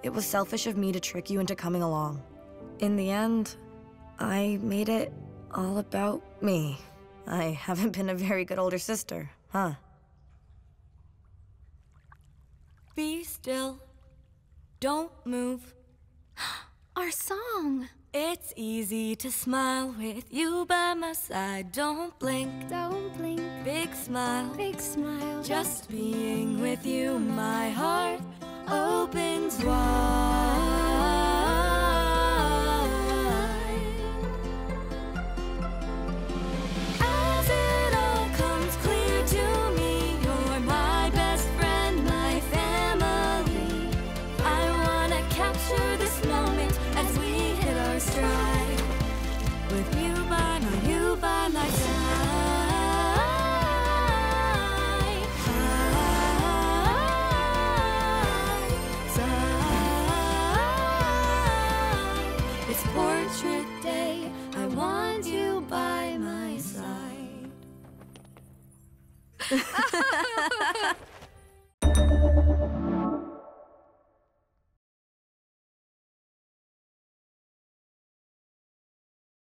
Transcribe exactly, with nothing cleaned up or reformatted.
it was selfish of me to trick you into coming along. In the end, I made it all about me. I haven't been a very good older sister, huh? Be still. Don't move. Our song. It's easy to smile with you by my side. Don't blink. Don't blink. Big smile. Big smile. Just being with you, my heart opens wide. As it all comes clear to me, you're my best friend, my family. I wanna capture this moment as we hit our stride. With you by my, you by my side. It's portrait day, I want you by my side.